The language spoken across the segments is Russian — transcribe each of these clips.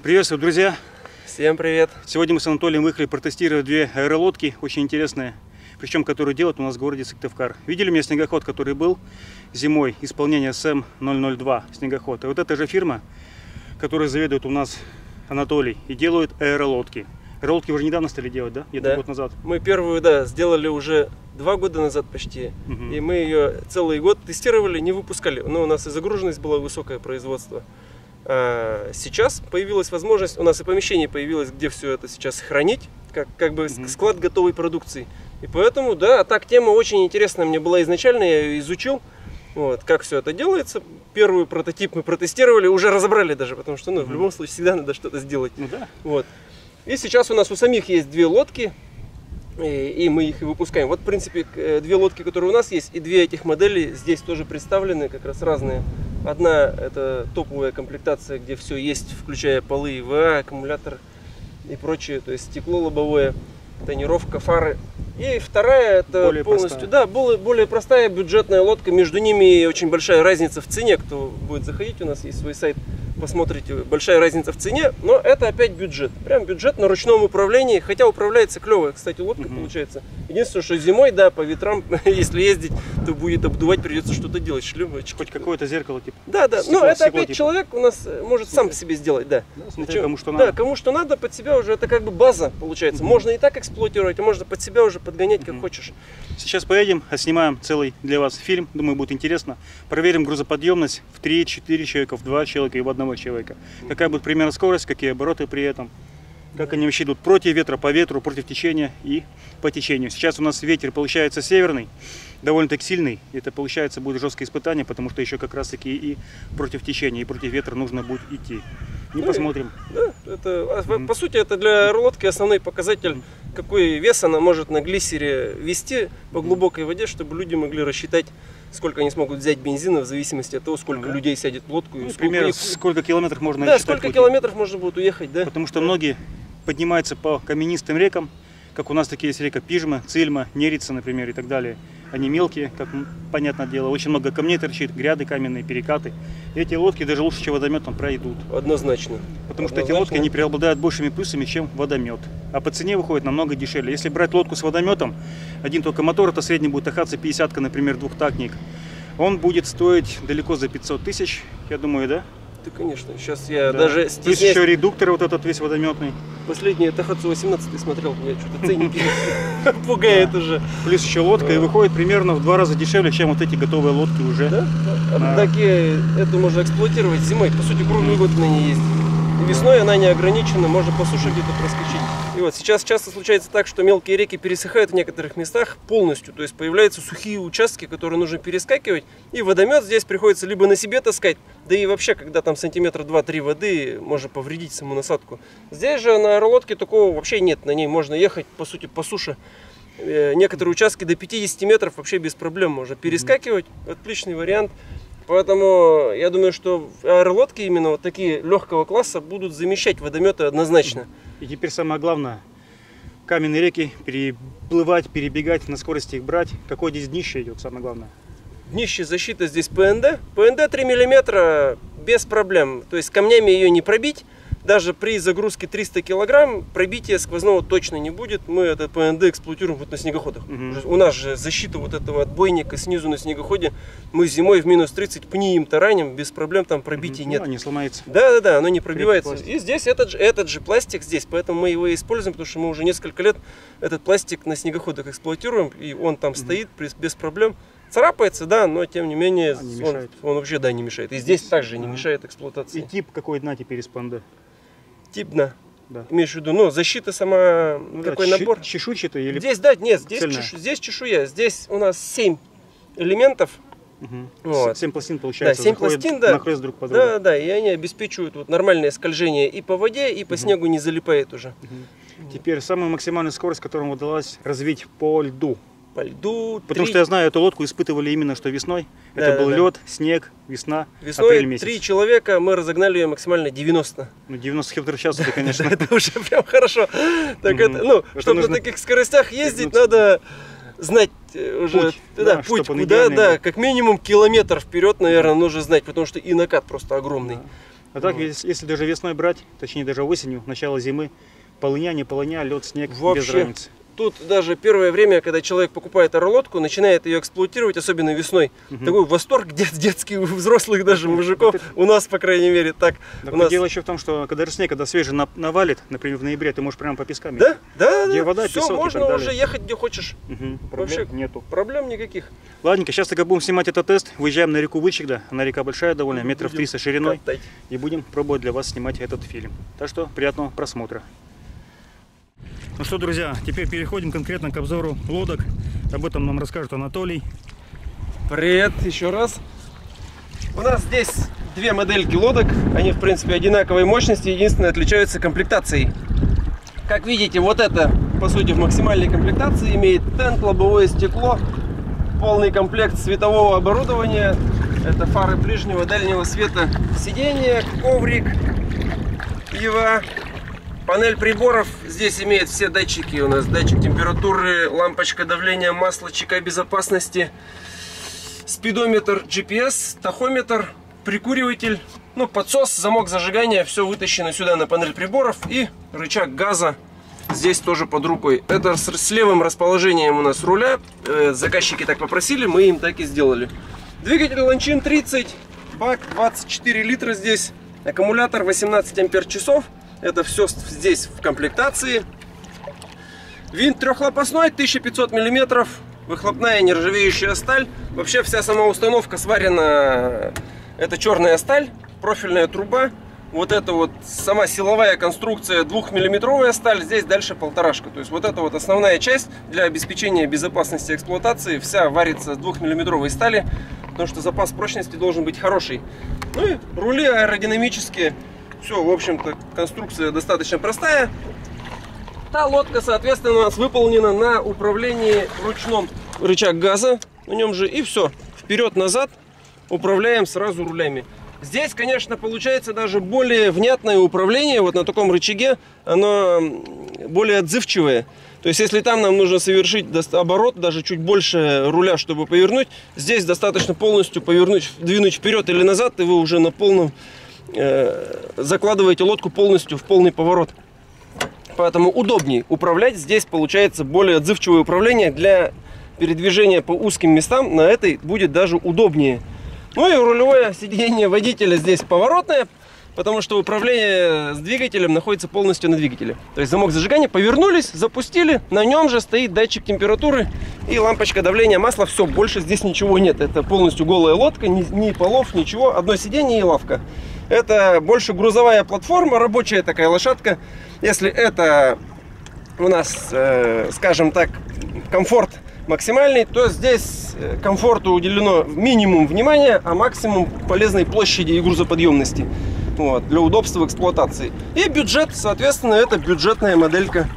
Приветствую, друзья! Всем привет! Сегодня мы с Анатолием выехали протестировать две аэролодки, очень интересные, причем которые делают у нас в городе Сыктывкар. Видели у меня снегоход, который был зимой, исполнение СМ-002 снегоход. И вот эта же фирма, которая заведует у нас Анатолий, и делают аэролодки. Аэролодки уже недавно стали делать, да? Где-то год назад. Мы первую, да, сделали уже 2 года назад почти. И мы ее целый год тестировали, не выпускали. Но у нас и загруженность была высокое производство. Сейчас появилась возможность, у нас и помещение появилось, где все это сейчас хранить, как бы склад готовой продукции. И поэтому, да, так тема очень интересная мне была изначально, я ее изучил, вот, как все это делается. Первый прототип мы протестировали, уже разобрали даже, потому что в любом случае всегда надо что-то сделать. Вот. И сейчас у нас у самих есть 2 лодки, и мы их и выпускаем. Вот, в принципе, 2 лодки, которые у нас есть, и 2 этих модели здесь тоже представлены, как раз разные. Одна это топовая комплектация, где все есть, включая полы, ИВА, аккумулятор и прочее, то есть стекло лобовое, тонировка, фары. И вторая это более полностью, простая. Да, более простая бюджетная лодка. Между ними очень большая разница в цене. Кто будет заходить, у нас есть свой сайт, посмотрите, большая разница в цене. Но это опять бюджет. Прям бюджет на ручном управлении. Хотя управляется клевая, кстати, лодка получается. Единственное, что зимой, да, по ветрам, если ездить, то будет обдувать, придется что-то делать. Шлюпочки. Хоть какое-то зеркало, типа. Да, да. Но это опять человек у нас может сам по себе сделать, да. Смотря кому что надо. Да, кому что надо, под себя уже это как бы база получается. Можно и так эксплуатировать, а можно под себя уже подгонять как хочешь. Сейчас поедем, снимаем целый для вас фильм, думаю, будет интересно. Проверим грузоподъемность в 3-4 человека, в 2 человека и в 1 человека. Какая будет примерно скорость, какие обороты при этом. Как они вообще идут против ветра, по ветру, против течения и по течению. Сейчас у нас ветер получается северный, довольно-таки сильный. Это получается будет жесткое испытание, потому что еще как раз таки и против течения, и против ветра нужно будет идти. И посмотрим. Да, это, по сути, это для аэролодки основной показатель, какой вес она может на глиссере вести по глубокой воде, чтобы люди могли рассчитать, сколько они смогут взять бензина в зависимости от того, сколько людей сядет в лодку. Ну, примерно, сколько километров можно Да, сколько километров можно будет уехать, да. Потому что многие поднимаются по каменистым рекам, как у нас такие есть река Пижма, Цильма, Нерица, например, и так далее. Они мелкие, как понятное дело, очень много камней торчит, гряды каменные, перекаты. И эти лодки даже лучше, чем водометом, пройдут. Однозначно. Потому что эти лодки, они преобладают большими плюсами, чем водомет. А по цене выходит намного дешевле. Если брать лодку с водометом, один только мотор, это средний будет Ахатса 50, например, двухтактник, он будет стоить далеко за 500 тысяч, я думаю, да? Да, конечно. Сейчас я даже стесняюсь. Плюс еще редуктор вот этот весь водометный. Последний Ахатсу 18 смотрел, я что-то ценники пугает уже. Плюс еще лодка, и выходит примерно в 2 раза дешевле, чем вот эти готовые лодки уже. Да? Такие, эту можно эксплуатировать зимой, по сути, круглый год на ней ездить. И весной она не ограничена, можно по суше где-то проскочить. И вот сейчас часто случается так, что мелкие реки пересыхают в некоторых местах полностью. То есть появляются сухие участки, которые нужно перескакивать. И водомет здесь приходится либо на себе таскать, да и вообще, когда там сантиметра 2-3 воды, можно повредить саму насадку. Здесь же на аэролодке такого вообще нет. На ней можно ехать, по сути, по суше. Некоторые участки до 50 метров вообще без проблем можно перескакивать. Отличный вариант. Поэтому я думаю, что аэролодки именно вот такие легкого класса будут замещать водометы однозначно. И теперь самое главное, каменные реки переплывать, перебегать, на скорости их брать. Какое здесь днище идет, самое главное? Днище защита здесь ПНД. ПНД 3 мм без проблем. То есть камнями ее не пробить. Даже при загрузке 300 килограмм пробития сквозного точно не будет. Мы это ПНД эксплуатируем вот на снегоходах. У нас же защита вот этого отбойника снизу на снегоходе. Мы зимой в минус 30 пни им тараним, без проблем там пробития нет. Не сломается. Да, оно не пробивается. И здесь этот же пластик здесь, поэтому мы его используем, потому что мы уже несколько лет этот пластик на снегоходах эксплуатируем, и он там стоит без проблем. Царапается, да, но тем не менее он вообще не мешает. И здесь также не мешает эксплуатации. И тип какой дна теперь из ПНД? Тип дна. Да. Имеешь в виду, защита сама, такой набор. Чешуйчатый или? Здесь, да, нет, здесь чешуя. Здесь у нас 7 элементов. Вот. 7 пластин получается. Да, 7 пластин, да. Нахлест друг по другу. Да, и они обеспечивают вот нормальное скольжение и по воде, и по снегу не залипает уже. Теперь самая максимальная скорость, которую удалось развить по льду. По льду. Потому что я знаю, эту лодку испытывали именно что весной. Это был лед, снег, весна, апрель месяц. 3 человека, мы разогнали ее максимально 90. 90 км в час, это, конечно. Это уже прям хорошо. Чтобы на таких скоростях ездить, надо знать уже путь куда, как минимум километр вперед, наверное, нужно знать, потому что и накат просто огромный. А так, если даже весной брать, точнее даже осенью, начало зимы, полыня, не полыня, лед, снег, вообще, без разницы. Тут даже первое время, когда человек покупает лодку, начинает ее эксплуатировать, особенно весной, такой восторг детский у взрослых даже мужиков, у нас, по крайней мере, так. Дело еще в том, что когда снег, когда свежий навалит, например, в ноябре, ты можешь прямо по пескам ехать. Да, где вода, все, песок, можно уже ехать где хочешь. Вообще нету. Проблем никаких. Ладненько, сейчас только будем снимать этот тест, выезжаем на реку Вычегда, она река большая довольно, метров 300 шириной, и будем пробовать для вас снимать этот фильм. Так что приятного просмотра. Ну что, друзья, теперь переходим конкретно к обзору лодок. Об этом нам расскажет Анатолий. Привет еще раз. У нас здесь две модельки лодок. Они, в принципе, одинаковой мощности. Единственное, отличаются комплектацией. Как видите, вот это, по сути, в максимальной комплектации. Имеет тент, лобовое стекло, полный комплект светового оборудования. Это фары ближнего, дальнего света, сиденье, коврик, пиво. Панель приборов здесь имеет все датчики. У нас датчик температуры, лампочка давления, масла, чека безопасности, спидометр, GPS, тахометр, прикуриватель, ну, подсос, замок зажигания. Все вытащено сюда на панель приборов. И рычаг газа здесь тоже под рукой. Это с левым расположением у нас руля. Заказчики так попросили, мы им так и сделали. Двигатель Ланчин 30, бак 24 литра здесь, аккумулятор 18 ампер-часов. Это все здесь в комплектации. Винт трехлопастной, 1500 мм, выхлопная нержавеющая сталь. Вообще вся сама установка сварена, это черная сталь, профильная труба. Вот это вот сама силовая конструкция 2-миллиметровая сталь, здесь дальше 1,5. То есть вот это вот основная часть для обеспечения безопасности эксплуатации. Вся варится с 2-миллиметровой стали, потому что запас прочности должен быть хороший. Ну и рули аэродинамические. Все, в общем-то, конструкция достаточно простая. Та лодка, соответственно, у нас выполнена на управлении ручном. Рычаг газа на нем же, и все. Вперед-назад управляем сразу рулями. Здесь, конечно, получается даже более внятное управление. Вот на таком рычаге оно более отзывчивое. То есть, если там нам нужно совершить оборот, даже чуть больше руля, чтобы повернуть, здесь достаточно полностью повернуть, двинуть вперед или назад, и вы уже на полном... закладываете лодку полностью в полный поворот. Поэтому удобнее управлять. Здесь получается более отзывчивое управление. Для передвижения по узким местам на этой будет даже удобнее. Ну и рулевое сиденье водителя здесь поворотное, потому что управление с двигателем находится полностью на двигателе. То есть замок зажигания, повернулись, запустили, на нем же стоит датчик температуры и лампочка давления масла. Все, больше здесь ничего нет. Это полностью голая лодка, ни полов, ничего. Одно сиденье и лавка. Это больше грузовая платформа, рабочая такая лошадка. Если это у нас, скажем так, комфорт максимальный, то здесь комфорту уделено минимум внимания, а максимум полезной площади и грузоподъемности. Вот, для удобства эксплуатации. И бюджет, соответственно, это бюджетная моделька.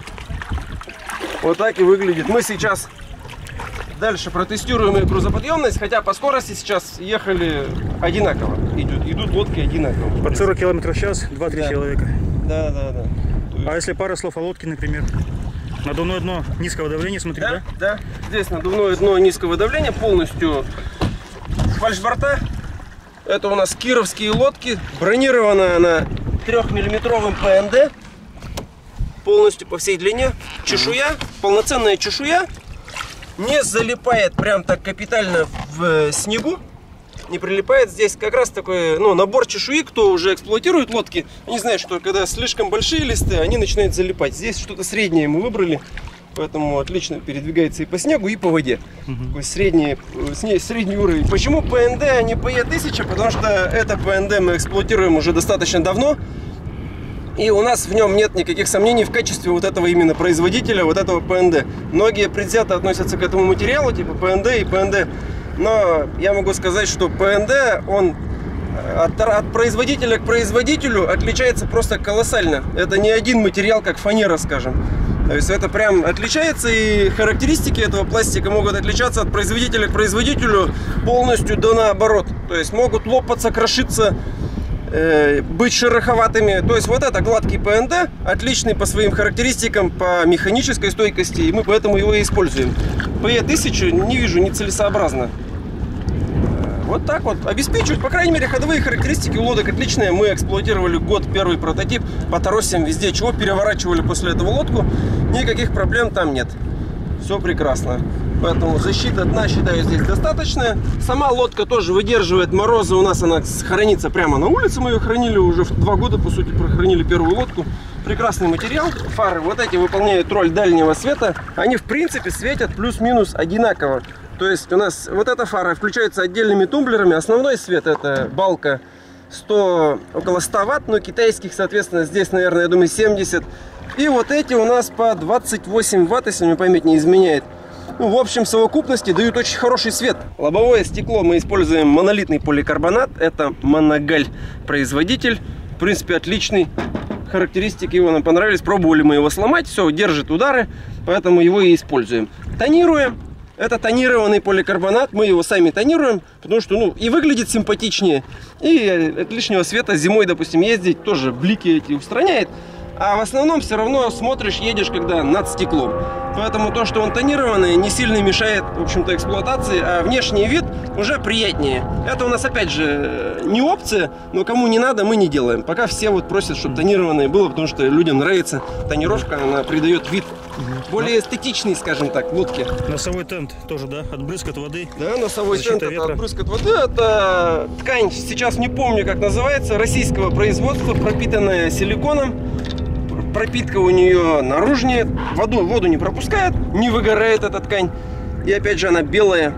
Вот так и выглядит. Мы сейчас дальше протестируем и грузоподъемность, хотя по скорости сейчас ехали одинаково. Идут лодки одинаково. Под 40 км в час 2-3 человека. Да. А если пара слов о лодке, например? Надувное дно низкого давления, смотри, да? Да. Здесь надувное дно низкого давления, полностью фальшборта. Это у нас кировские лодки. Бронирована она 3-миллиметровым ПНД. Полностью по всей длине. Чешуя, полноценная чешуя. Не залипает прям так капитально в снегу. Не прилипает. Здесь как раз такой набор чешуи. Кто уже эксплуатирует лодки, они знают, что когда слишком большие листы, они начинают залипать. Здесь что-то среднее мы выбрали. Поэтому отлично передвигается и по снегу, и по воде. Такой средний уровень. Почему ПНД, а не ПЕ-1000? Потому что это ПНД мы эксплуатируем уже достаточно давно. И у нас в нем нет никаких сомнений в качестве вот этого именно производителя, вот этого ПНД. Многие предвзято относятся к этому материалу, типа ПНД и ПНД. Но я могу сказать, что ПНД, он от производителя к производителю отличается просто колоссально. Это не один материал, как фанера, скажем. То есть это прям отличается, и характеристики этого пластика могут отличаться от производителя к производителю полностью до наоборот. То есть могут лопаться, крошиться, быть шероховатыми. То есть вот это гладкий ПНД, отличный по своим характеристикам, по механической стойкости, и мы поэтому его и используем. ПЕ-1000 не вижу нецелесообразно. Вот так вот. Обеспечивают, по крайней мере, ходовые характеристики у лодок отличные. Мы эксплуатировали год первый прототип по торосям везде, чего переворачивали после этого лодку. Никаких проблем там нет. Все прекрасно. Поэтому защита дна, считаю, здесь достаточная. Сама лодка тоже выдерживает морозы. У нас она хранится прямо на улице. Мы ее хранили уже в 2 года, по сути, прохранили первую лодку. Прекрасный материал. Фары вот эти выполняют роль дальнего света. Они, в принципе, светят плюс-минус одинаково. То есть у нас вот эта фара включается отдельными тумблерами. Основной свет — это балка около 100 ватт, но китайских, соответственно, здесь, наверное, я думаю, 70. И вот эти у нас по 28 ватт, если мне память не изменяет. Ну, в общем, в совокупности дают очень хороший свет. Лобовое стекло мы используем монолитный поликарбонат. Это Моногаль производитель. В принципе, отличный. Характеристики его нам понравились. Пробовали мы его сломать. Все, держит удары. Поэтому его и используем. Тонируем. Это тонированный поликарбонат. Мы его сами тонируем. Потому что, ну, и выглядит симпатичнее. И от лишнего света зимой, допустим, ездить тоже блики эти устраняет. А в основном все равно смотришь, едешь, когда над стеклом. Поэтому то, что он тонированный, не сильно мешает, в общем-то, эксплуатации, а внешний вид уже приятнее. Это у нас, опять же, не опция, но кому не надо, мы не делаем. Пока все вот просят, чтобы тонированное было, потому что людям нравится тонировка, она придает вид более эстетичный, скажем так, лодке. Носовой тент тоже, да? От брызг, от воды. Да, носовой тент — это от брызг, от воды. Это ткань, сейчас не помню, как называется, российского производства, пропитанная силиконом. Пропитка у нее наружнее, воду не пропускает, не выгорает эта ткань. И опять же она белая.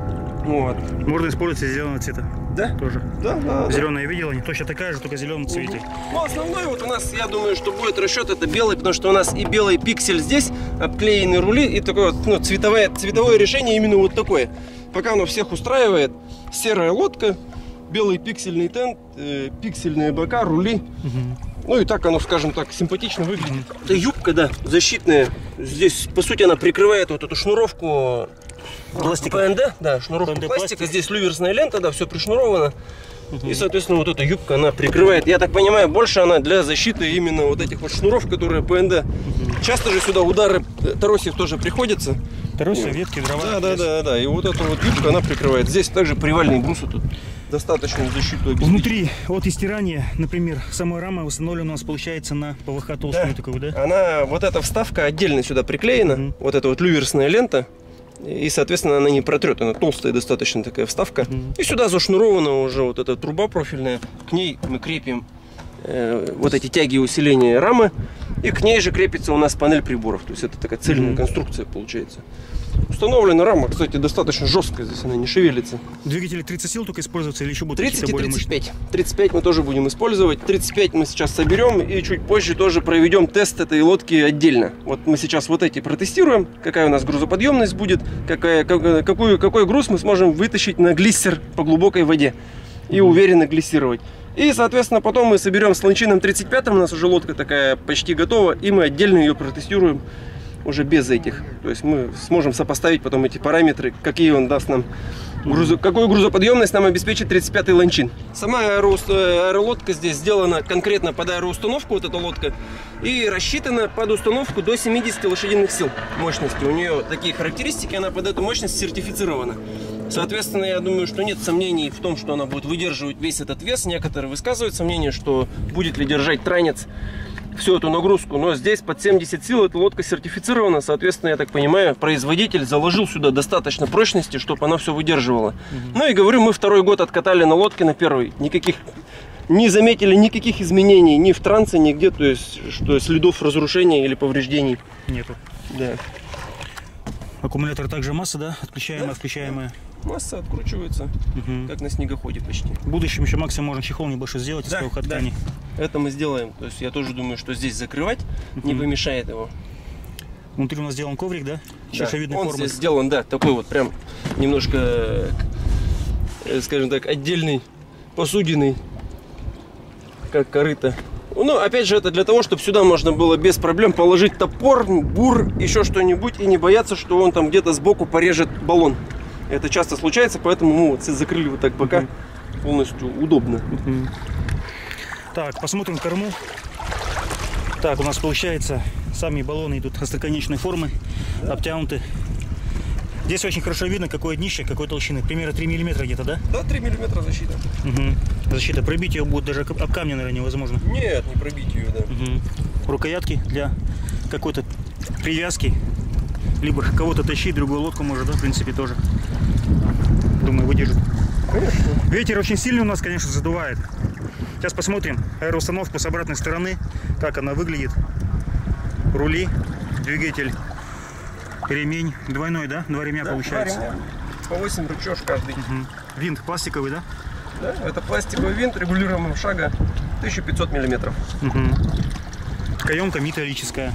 Вот. Можно использовать зеленого цвета. Да? Тоже. Да. Зеленая я видел, они точно такая же, только в зеленом цвете. Ну, основной вот у нас, я думаю, что будет расчет это белый, потому что у нас и белый пиксель здесь, обклеены рули, и такое вот, ну, цветовое решение именно вот такое. Пока оно всех устраивает. Серая лодка, белый пиксельный тент, пиксельные бока, рули. Ну и так оно, скажем так, симпатично выглядит. Это юбка, да, защитная. Здесь, по сути, она прикрывает вот эту шнуровку пластика. ПНД, да, шнуровку пластика. Здесь люверсная лента, да, все пришнуровано. И, соответственно, вот эта юбка, она прикрывает. Я так понимаю, больше она для защиты именно вот этих вот шнуров, которые ПНД. Часто же сюда удары торосьев тоже приходятся. Торосья, ветки, дрова. Да. И вот эта вот юбка, она прикрывает. Здесь также привальные брусы тут. Достаточную защиту обеспечить. Внутри от истирания, например, самая рама установлена у нас получается на ПВХ толстую, да, такую, да? Она, вот эта вставка отдельно сюда приклеена, вот эта вот люверсная лента, и, соответственно, она не протрет, она толстая достаточно такая вставка. И сюда зашнурована уже вот эта труба профильная, к ней мы крепим вот эти тяги усиления рамы, и к ней же крепится у нас панель приборов, то есть это такая цельная конструкция получается. Установлена рама, кстати, достаточно жесткая, здесь она не шевелится. Двигатели 30 сил только используются или еще будут 30 и 35. 35 мы тоже будем использовать. 35 мы сейчас соберем и чуть позже тоже проведем тест этой лодки отдельно. Вот мы сейчас вот эти протестируем, какая у нас грузоподъемность будет, какой груз мы сможем вытащить на глиссер по глубокой воде и уверенно глиссировать. И, соответственно, потом мы соберем с лончином 35, у нас уже лодка такая почти готова, и мы отдельно ее протестируем уже без этих. То есть мы сможем сопоставить потом эти параметры, какие он даст нам, какую грузоподъемность нам обеспечит 35-й лончин. Сама аэролодка здесь сделана конкретно под аэроустановку, вот эта лодка, и рассчитана под установку до 70 лошадиных сил мощности. У нее такие характеристики, она под эту мощность сертифицирована. Соответственно, я думаю, что нет сомнений в том, что она будет выдерживать весь этот вес. Некоторые высказывают сомнение, что будет ли держать транец всю эту нагрузку. Но здесь под 70 сил эта лодка сертифицирована. Соответственно, я так понимаю, производитель заложил сюда достаточно прочности, чтобы она все выдерживала. Ну и говорю, мы второй год откатали на лодке на первый. Не заметили никаких изменений ни в трансе, нигде. То есть, что следов разрушения или повреждений нету. Да. Аккумулятор также масса, да? Отключаемая, да, включаемая. Масса откручивается, как на снегоходе почти. В будущем еще максимум можно чехол небольшой сделать из ПВХ ткани. Это мы сделаем. То есть я тоже думаю, что здесь закрывать не помешает его. Внутри у нас сделан коврик, да? Чашевидной он формы. Здесь сделан, да, такой вот прям немножко, скажем так, отдельный, посудиный, как корыто. Ну, опять же, это для того, чтобы сюда можно было без проблем положить топор, бур, еще что-нибудь, и не бояться, что он там где-то сбоку порежет баллон. Это часто случается, поэтому мы вот закрыли вот так бока. Полностью удобно. Так, посмотрим корму. Так, у нас получается, сами баллоны идут остроконечной формы, обтянуты Здесь очень хорошо видно, какое днище, какой толщины. Примерно 3 миллиметра где-то, да? Да, 3 миллиметра защита. Угу. Защита. Пробить ее будет даже об камни, наверное, невозможно. Нет, не пробить ее, да. Угу. Рукоятки для какой-то привязки. Либо кого-то тащить, другую лодку может, да, в принципе, тоже. Думаю, выдержит. Конечно. Ветер очень сильный у нас, конечно, задувает. Сейчас посмотрим аэроустановку с обратной стороны, как она выглядит. Рули, двигатель, ремень двойной, да? Два ремня, да, получается. 2 ремня. По 8 рычёж каждый. Угу. Винт пластиковый, да? Да, это пластиковый винт регулируемого шага 1500 миллиметров. Угу. Каемка металлическая.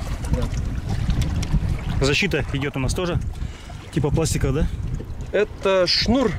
Да. Защита идет у нас тоже типа пластика, да? Это шнур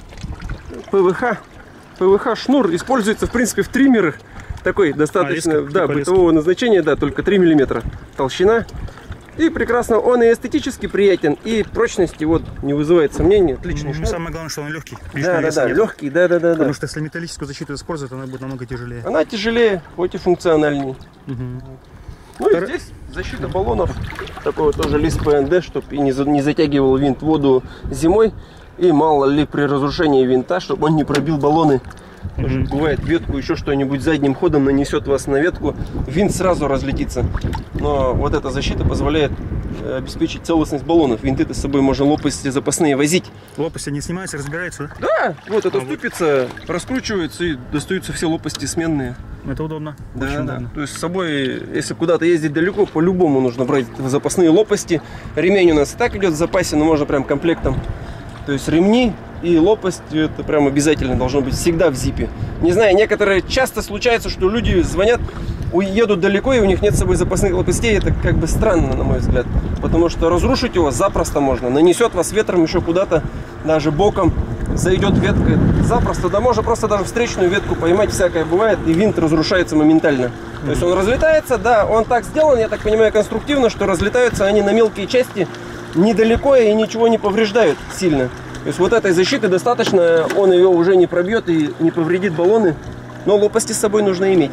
ПВХ. ПВХ шнур используется в принципе в триммерах. Такой достаточно леска, да, типа бытового назначения, да, только 3 миллиметра толщина. И прекрасно, он и эстетически приятен, и прочности вот не вызывает сомнений. Отличный шнур. Самое главное, что он легкий. Да, легкий, да. Потому что если металлическую защиту использовать, она будет намного тяжелее. Она тяжелее, хоть и функциональней. Угу. Ну и здесь защита баллонов. Такой тоже лист ПНД, чтобы и не затягивал винт воду зимой. И мало ли при разрушении винта, чтобы он не пробил баллоны. Тоже бывает ветку, еще что-нибудь задним ходом нанесет вас на ветку, винт сразу разлетится. Но вот эта защита позволяет обеспечить целостность баллонов. Винты-то с собой можно лопасти запасные возить. Лопасти не снимаются, разбираются, да? Да, вот эта ступица раскручивается и достаются все лопасти сменные. Это удобно. Да, очень да. удобно. То есть с собой, если куда-то ездить далеко, по-любому нужно брать запасные лопасти. Ремень у нас и так идет в запасе, но можно прям комплектом. То есть ремни и лопасть, это прям обязательно должно быть всегда в зипе. Не знаю, некоторые часто случается, что люди звонят, уедут далеко и у них нет с собой запасных лопастей. Это как бы странно, на мой взгляд. Потому что разрушить его запросто можно. Нанесет вас ветром еще куда-то, даже боком. Зайдет ветка запросто, да можно просто даже встречную ветку поймать, всякое бывает, и винт разрушается моментально. То есть он разлетается, да, он так сделан, я так понимаю, конструктивно, что разлетаются они на мелкие части недалеко и ничего не повреждают сильно. То есть вот этой защиты достаточно, он ее уже не пробьет и не повредит баллоны, но лопасти с собой нужно иметь.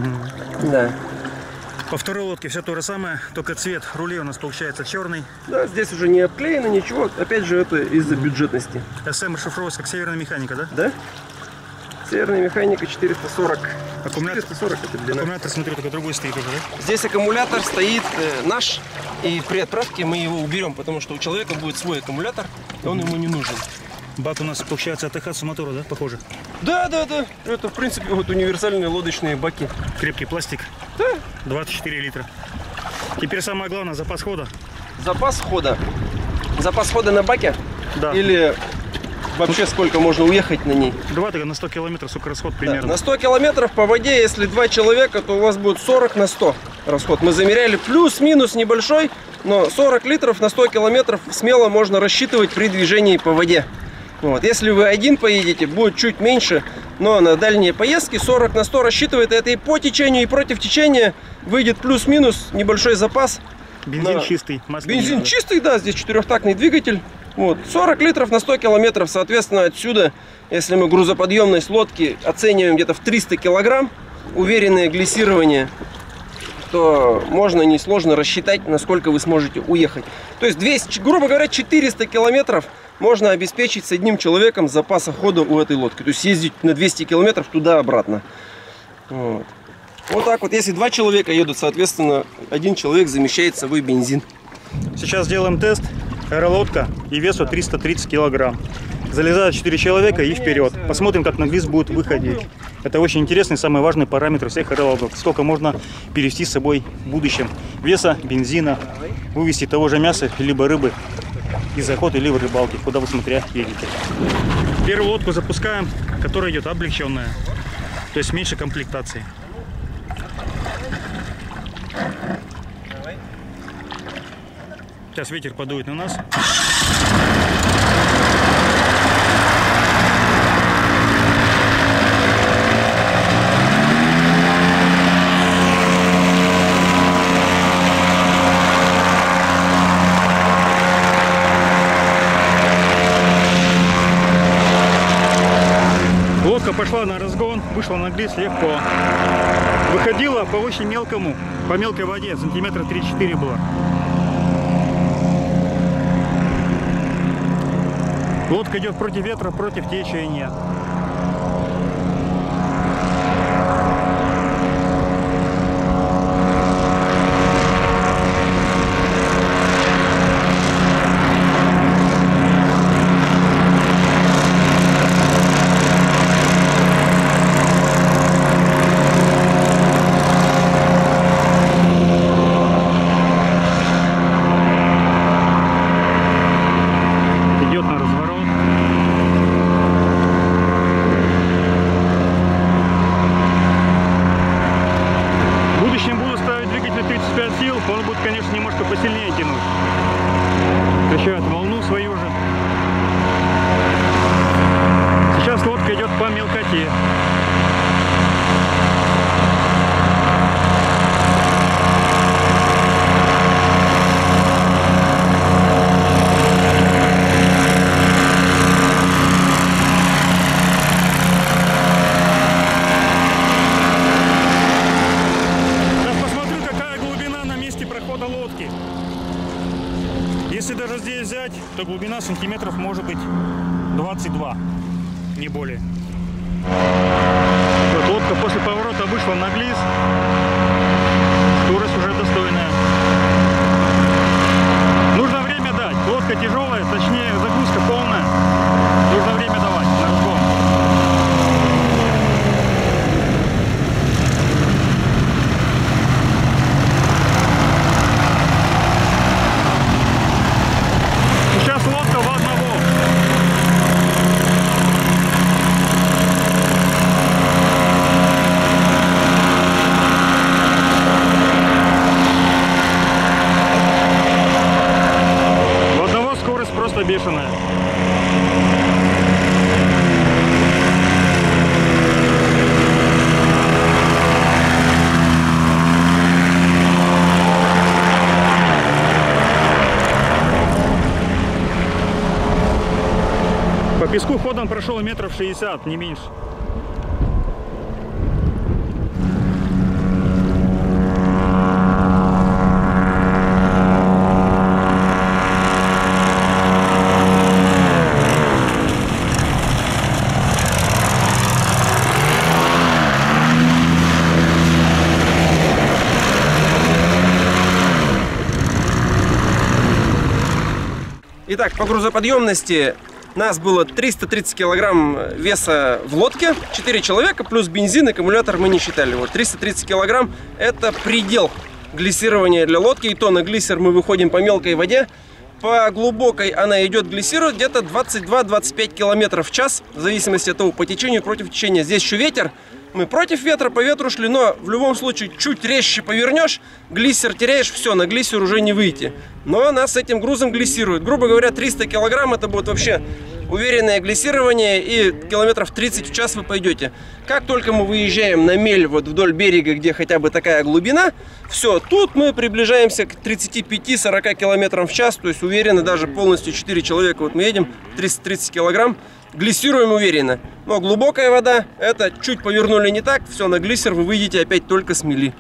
Да. По второй лодке все то же самое, только цвет рулей у нас получается черный. Да, здесь уже не обклеено ничего, опять же это из-за бюджетности. СМ расшифровывается как северная механика, да? Да. Северная механика 440. Аккумулятор, 440 это длина. Аккумулятор, смотрю, только другой стоит уже, да? Здесь аккумулятор стоит наш, и при отправке мы его уберем, потому что у человека будет свой аккумулятор, и он ему не нужен. Бак у нас получается от Ахатсу мотора, да, похоже? Да. Это, в принципе, вот универсальные лодочные баки. Крепкий пластик. Да. 24 литра. Теперь самое главное, запас хода. Запас хода. Запас хода на баке? Да. Или вообще сколько можно уехать на ней? 2 на 100 километров, сколько расход примерно? Да. На 100 километров по воде, если 2 человека, то у вас будет 40 на 100 расход. Мы замеряли плюс-минус небольшой, но 40 литров на 100 километров смело можно рассчитывать при движении по воде. Вот. Если вы один поедете, будет чуть меньше, но на дальние поездки 40 на 100 рассчитывает. Это и по течению, и против течения выйдет плюс-минус небольшой запас. Бензин чистый. Бензин чистый, да, здесь четырехтактный двигатель. Вот. 40 литров на 100 километров, соответственно, отсюда, если мы грузоподъемность лодки оцениваем где-то в 300 килограмм, уверенное глиссирование, то можно несложно рассчитать, насколько вы сможете уехать. То есть 200, грубо говоря, 400 километров можно обеспечить с одним человеком запаса хода у этой лодки. То есть ездить на 200 километров туда-обратно. Вот. Вот так вот, если 2 человека едут, соответственно, 1 человек замещает собой бензин. Сейчас делаем тест. Аэролодка и весу 330 килограмм. Залезают 4 человека и вперед. Посмотрим, как наглиз будет выходить. Это очень интересный, самый важный параметр всех аэролодок. Сколько можно перевести с собой в будущем веса, бензина, вывести того же мяса, либо рыбы из охоты, либо рыбалки, куда вы смотря едете. Первую лодку запускаем, которая идет облегченная, то есть меньше комплектации. Сейчас ветер подует на нас. Лодка пошла на разгон, вышла на глиз легко. Выходила по очень мелкому, по мелкой воде, сантиметра 3-4 было. Лодка идет против ветра, против течения. Он будет, конечно, немножко посильнее тянуть. Качает волну свою же. Сейчас лодка идет по мелкоте. Лодки. Если даже здесь взять, то глубина сантиметров может быть 22, не более. Вот лодка после поворота вышла на глис. Скорость уже достойная. Нужно время дать. Лодка тяжелая, точнее загрузка полная. Нужно время давать на разгон. Лодка в одного. В одного скорость просто бешеная. По песку ходом прошел метров 60, не меньше. Итак, по грузоподъемности нас было 330 килограмм веса в лодке, 4 человека, плюс бензин, аккумулятор мы не считали. Вот 330 килограмм – это предел глиссирования для лодки, и то на глиссер мы выходим по мелкой воде. По глубокой она идет глиссировать где-то 22-25 километров в час, в зависимости от того, по течению, против течения. Здесь еще ветер, мы против ветра, по ветру шли, но в любом случае чуть резче повернешь, глиссер теряешь, все, на глиссер уже не выйти. Но она с этим грузом глиссирует. Грубо говоря, 300 килограмм это будет вообще уверенное глиссирование, и километров 30 в час вы пойдете. Как только мы выезжаем на мель вот вдоль берега, где хотя бы такая глубина, все, тут мы приближаемся к 35-40 километрам в час, то есть уверенно, даже полностью 4 человека, вот мы едем 330 килограмм, глиссируем уверенно. Но глубокая вода, это чуть повернули не так, все, на глиссер вы выйдете опять только с мели.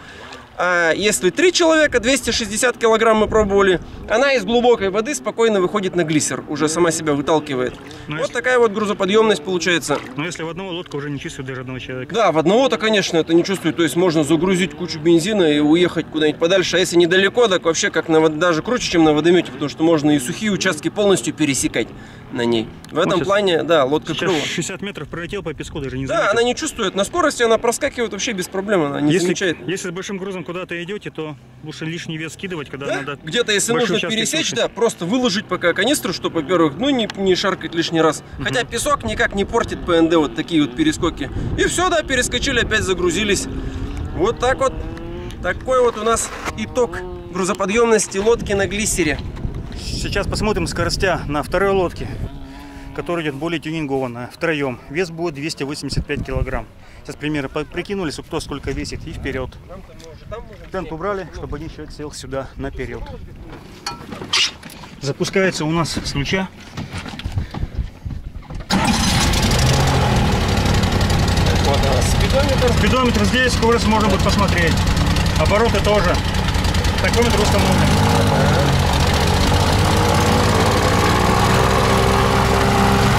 А если 3 человека, 260 килограмм мы пробовали, она из глубокой воды спокойно выходит на глиссер, уже сама себя выталкивает. Но вот если... такая вот грузоподъемность получается. Но если в одного лодка уже не чувствует даже одного человека. Да, в одного-то, конечно, это не чувствует. То есть можно загрузить кучу бензина и уехать куда-нибудь подальше. А если недалеко, так вообще как на даже круче, чем на водомете, потому что можно и сухие участки полностью пересекать на ней. В этом плане, да, лодка клёвая. 60 метров пролетел по песку, даже не заметил. Да, она не чувствует. На скорости она проскакивает вообще без проблем, она не замечает. Если с большим грузом куда-то идете, то лучше лишний вес скидывать, когда да? надо. Где-то, если нужно пересечь, да, просто выложить пока канистру, чтобы, во-первых, ну не шаркать лишний раз. Хотя песок никак не портит ПНД, вот такие вот перескоки. И все, да, перескочили, опять загрузились. Вот так вот. Такой вот у нас итог грузоподъемности лодки на глиссере. Сейчас посмотрим скоростя на второй лодке, которая идет более тюнингованная, втроем. Вес будет 285 килограмм. Сейчас примеры прикинули, кто сколько весит, и вперед. Тент убрали, чтобы один человек сел сюда наперед. Запускается у нас с ключа. Спидометр здесь, скорость можно будет посмотреть. Обороты тоже. Такометр установлен.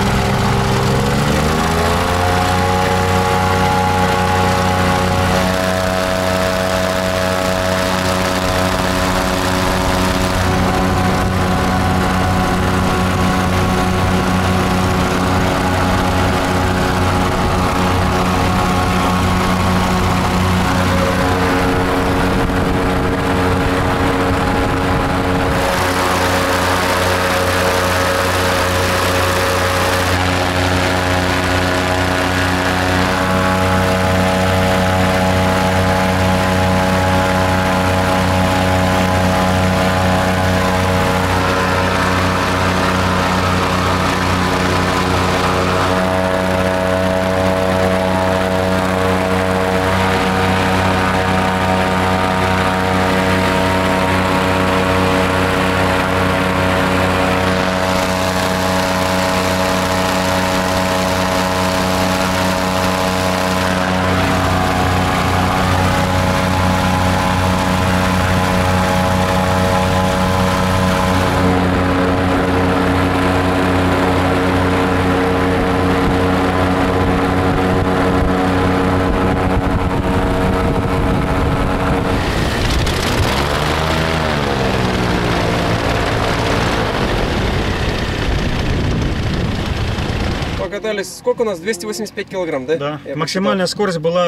катались, сколько у нас, 285 килограмм, да? Да, максимальная скорость была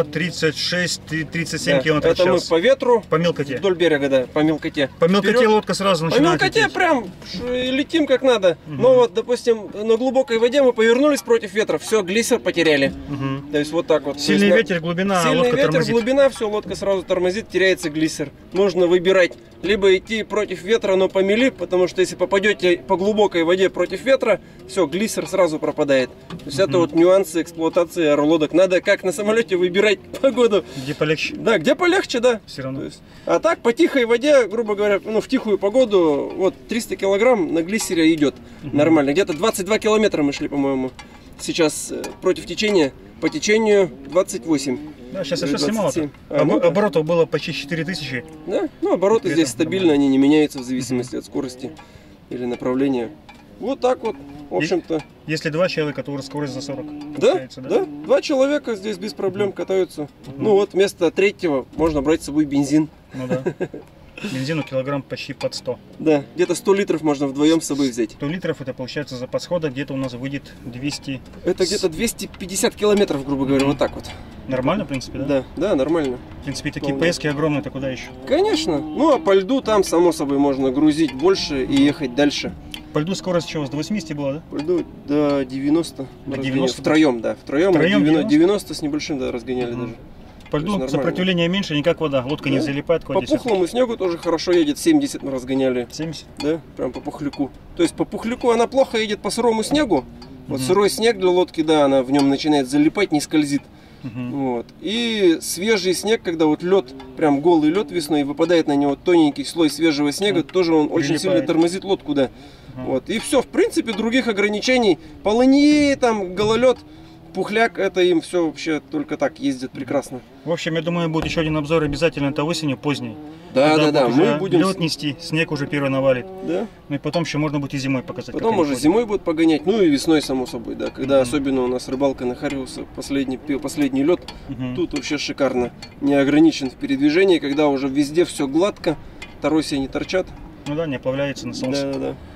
36-37 километров в час. Это мы по ветру, по мелкоте. Вдоль берега, да, по мелкоте. По мелкоте вперед. Лодка сразу начинает По мелкоте лететь. прям летим как надо. Но вот, допустим, на глубокой воде мы повернулись против ветра, все, глиссер потеряли. То есть вот так вот. Сильный ветер, глубина, сильный лодка ветер, тормозит. глубина, все, лодка сразу тормозит, теряется глиссер. Нужно выбирать, либо идти против ветра, но по мели, потому что если попадете по глубокой воде против ветра, все, глиссер сразу пропадает. То есть это вот нюансы эксплуатации аэролодок. Надо как на самолете выбирать погоду. Где полегче. Да, где полегче, да. Все равно. То есть, а так по тихой воде, грубо говоря, ну в тихую погоду, вот 300 килограмм на глиссере идет нормально. Где-то 22 километра мы шли, по-моему, сейчас против течения. По течению 28. Да, сейчас я что снимал. Ну, оборотов было почти 4000. Да, ну обороты здесь стабильно, они не меняются в зависимости от скорости или направления. Вот так вот, в общем-то. Если два человека, то уже скорость за 40. Да, да, два человека здесь без проблем катаются. Ну вот, вместо третьего можно брать с собой бензин. Ну да. Бензину килограмм почти под 100. Да, где-то 100 литров можно вдвоем с собой взять. 100 литров это получается запас хода, где-то у нас выйдет 200. Это где-то 250 километров, грубо говоря, вот так вот. Нормально, в принципе, да? Да, да, нормально. В принципе, такие поездки огромные, то куда еще? Конечно. Ну а по льду там, само собой, можно грузить больше и ехать дальше. По льду скорость чего, до 80 была, да? По льду до 90. До 90? Втроем, да. Втроем 90 с небольшим, да, разгоняли даже. По льду сопротивление меньше, не как вода. Лодка не залипает. По пухлому снегу тоже хорошо едет, 70 мы разгоняли. 70? Да, прям по пухляку. То есть по пухляку она плохо едет по сырому снегу. Вот сырой снег для лодки, да, она в нем начинает залипать, не скользит. Вот. И свежий снег, когда вот лед, прям голый лед весной, выпадает на него тоненький слой свежего снега, тоже он очень сильно тормозит лодку, да. Вот. И все, в принципе, других ограничений, полыньи, там, гололед, пухляк, это им все вообще только так ездят прекрасно. В общем, я думаю, будет еще один обзор обязательно, это осенью, поздний. Да, да, мы будем лед нести, снег уже первый навалит. Да. Ну и потом еще можно будет и зимой показать. Потом уже зимой будут погонять, ну и весной, само собой, да. Когда особенно у нас рыбалка на Хариуса, последний лед, тут вообще шикарно. Не ограничен в передвижении, когда уже везде все гладко, торосья не торчат. Ну да, не оплавляется на солнце. Да, да.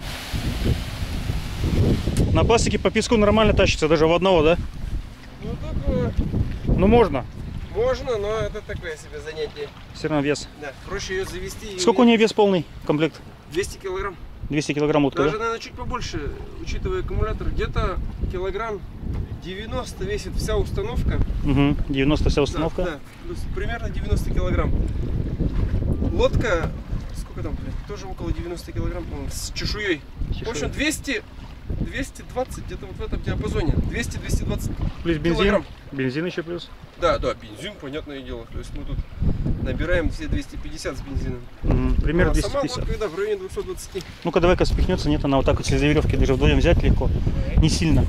На пластике по песку нормально тащится, даже в одного, да? Ну такое. Ну можно. Можно, но это такое себе занятие. Все равно вес. Да, проще ее завести. Сколько у нее вес полный комплект? 200 килограмм. 200 килограмм лодка, даже, да? наверное, чуть побольше, учитывая аккумулятор. Где-то килограмм 90 весит вся установка. 90 вся установка? Да, да. Примерно 90 килограмм. Лодка, сколько там, блин, тоже около 90 килограмм, с чешуей. В общем, 220, где-то вот в этом диапазоне. 200-220 плюс бензин. Килограмм. Бензин еще плюс. Да, бензин, понятное дело. То есть мы тут набираем все 250 с бензином. Примерно 250. Сама лодка, да, в районе 220. Ну-ка, давай-ка спихнется, нет, она вот так вот через веревки даже вдвоем взять легко. Не сильно.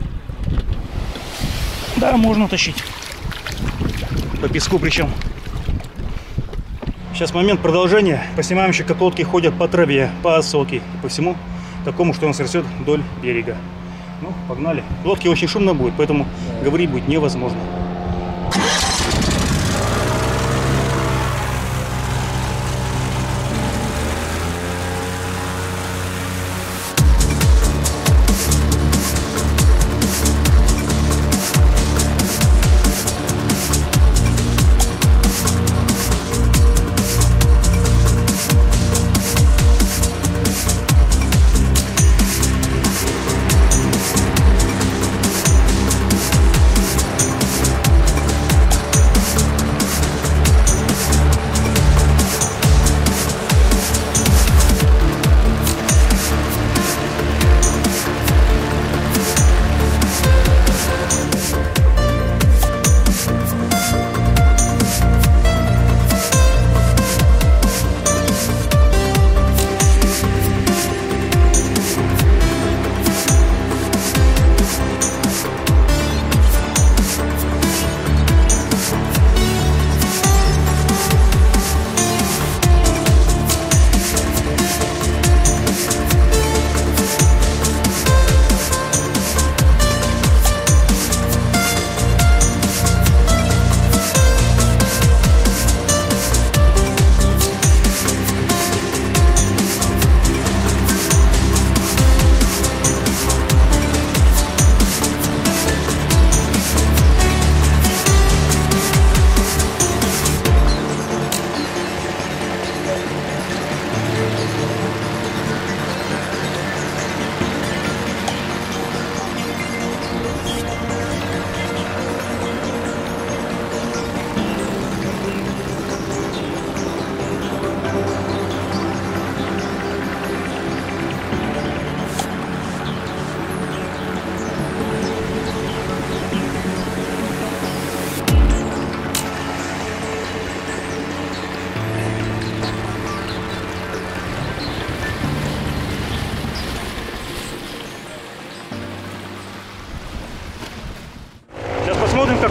Да, можно тащить. По песку причем. Сейчас момент продолжения. Поснимаем еще, как лодки ходят по траве, по осоке, по всему такому, что у нас растет вдоль берега. Ну, погнали. Лодки очень шумно будет, поэтому говорить будет невозможно.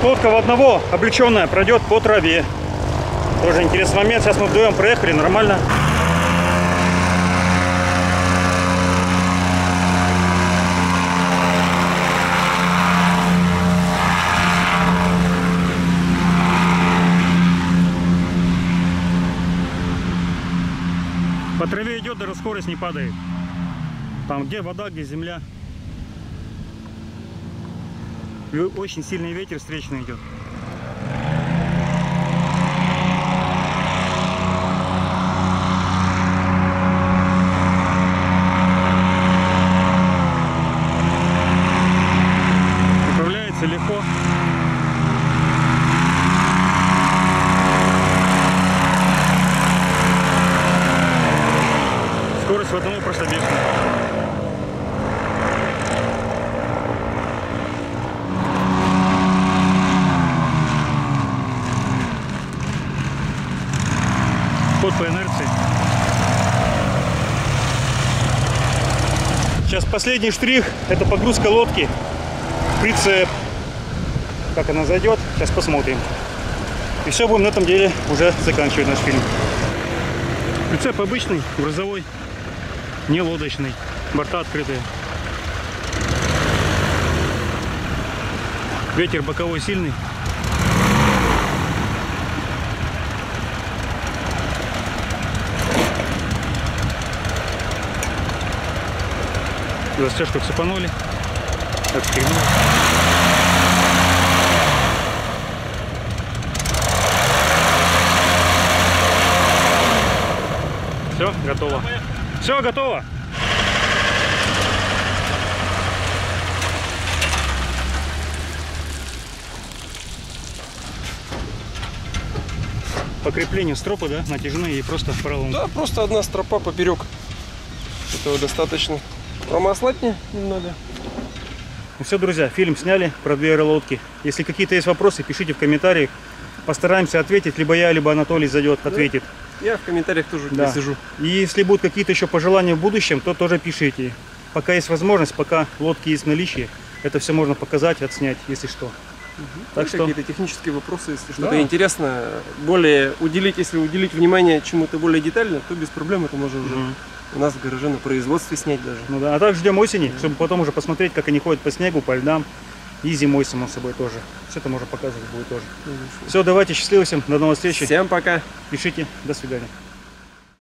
Так, лодка в одного, облеченная, пройдет по траве. Тоже интересный момент. Сейчас мы вдвоем проехали, нормально. По траве идет, даже скорость не падает. Там где вода, где земля. И очень сильный ветер встречный идет. Управляется легко. Скорость в одного просто бешеная. Ход по инерции. Сейчас последний штрих, это погрузка лодки, прицеп. Как она зайдет, сейчас посмотрим. И все, будем на этом деле уже заканчивать наш фильм. Прицеп обычный, грузовой, не лодочный, борта открытые. Ветер боковой сильный. Застежку цепанули, отстегнули. Все, готово. Все, готово. По креплению стропы, да, натяжные и просто поролон. Да, просто одна стропа поперек. Этого достаточно. Промаслать немного. Ну все, друзья, фильм сняли про две аэролодки. Если какие-то есть вопросы, пишите в комментариях. Постараемся ответить, либо я, либо Анатолий зайдет, ответит. Я в комментариях тоже сижу. И если будут какие-то еще пожелания в будущем, то тоже пишите. Пока есть возможность, пока лодки есть в наличии, это все можно показать, отснять, если что. Так что какие-то технические вопросы, если что-то интересно, более уделить, если уделить внимание чему-то более детально, то без проблем это можно уже у нас в гараже на производстве снять даже. Ну да, а так ждем осени, чтобы потом уже посмотреть, как они ходят по снегу, по льдам. И зимой, само собой, тоже. Все это можно показывать будет тоже. Все, давайте, счастливо всем, до новых встреч. Всем пока. Пишите, до свидания.